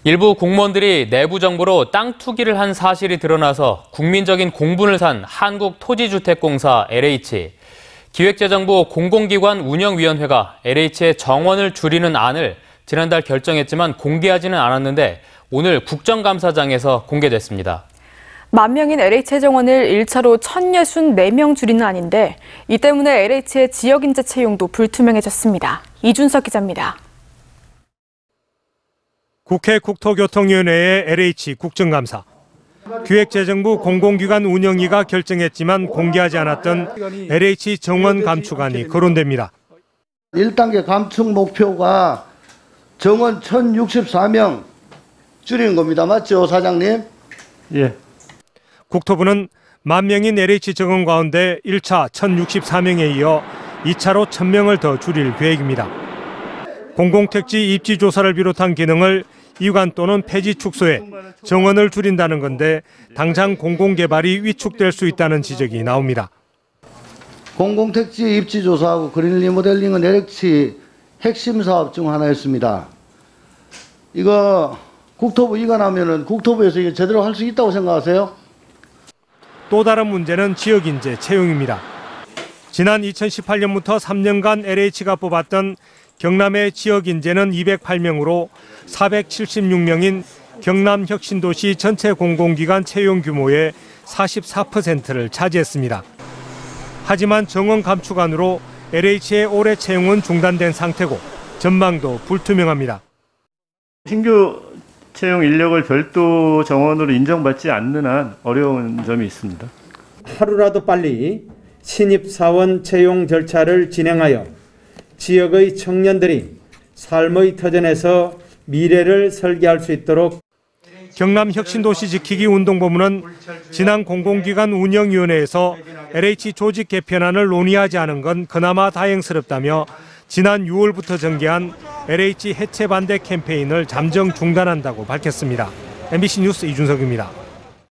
일부 공무원들이 내부 정보로 땅 투기를 한 사실이 드러나서 국민적인 공분을 산 한국토지주택공사 LH. 기획재정부 공공기관 운영위원회가 LH의 정원을 줄이는 안을 지난달 결정했지만 공개하지는 않았는데 오늘 국정감사장에서 공개됐습니다. 만 명인 LH의 정원을 1차로 1,064명 줄이는 안인데 이 때문에 LH의 지역인재 채용도 불투명해졌습니다. 이준석 기자입니다. 국회 국토교통위원회의 LH 국정감사. 기획재정부 공공기관 운영위가 결정했지만 공개하지 않았던 LH 정원 감축안이 거론됩니다. 1단계 감축 목표가 정원 1,064명 줄이는 겁니다. 맞죠, 사장님? 예. 국토부는 만 명인 LH 정원 가운데 1차 1,064명에 이어 2차로 1,000명을 더 줄일 계획입니다. 공공택지 입지 조사를 비롯한 기능을 이관 또는 폐지 축소해 정원을 줄인다는 건데 당장 공공개발이 위축될 수 있다는 지적이 나옵니다. 공공택지 입지 조사하고 그린 리모델링은 LH 핵심 사업 중 하나였습니다. 이거 국토부 이관하면은 국토부에서 이게 제대로 할 수 있다고 생각하세요? 또 다른 문제는 지역인재 채용입니다. 지난 2018년부터 3년간 LH가 뽑았던 경남의 지역인재는 208명으로 476명인 경남혁신도시 전체 공공기관 채용 규모의 44%를 차지했습니다. 하지만 정원 감축안으로 LH의 올해 채용은 중단된 상태고 전망도 불투명합니다. 신규 채용 인력을 별도 정원으로 인정받지 않는 한 어려운 점이 있습니다. 하루라도 빨리 신입사원 채용 절차를 진행하여 지역의 청년들이 삶의 터전에서 미래를 설계할 수 있도록. 경남혁신도시 지키기 운동본부는 지난 공공기관 운영위원회에서 LH 조직 개편안을 논의하지 않은 건 그나마 다행스럽다며 지난 6월부터 전개한 LH 해체 반대 캠페인을 잠정 중단한다고 밝혔습니다. MBC 뉴스 이준석입니다.